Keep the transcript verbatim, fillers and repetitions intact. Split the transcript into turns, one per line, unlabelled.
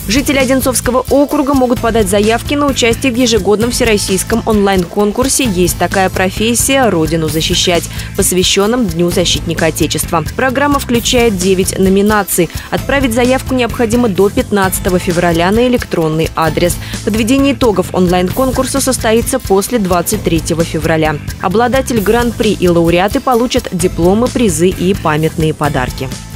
Жители Одинцовского округа могут подать заявки на участие в ежегодном всероссийском онлайн-конкурсе «Есть такая профессия – Родину защищать», посвященном Дню защитника Отечества. Программа включает девять номинаций. Отправить заявку необходимо до пятнадцатого февраля на электронный адрес. Подведение итогов онлайн-конкурса состоится после двадцать третьего февраля. Обладатель гран-при и лауреаты получат дипломы, призы и памятные подарки.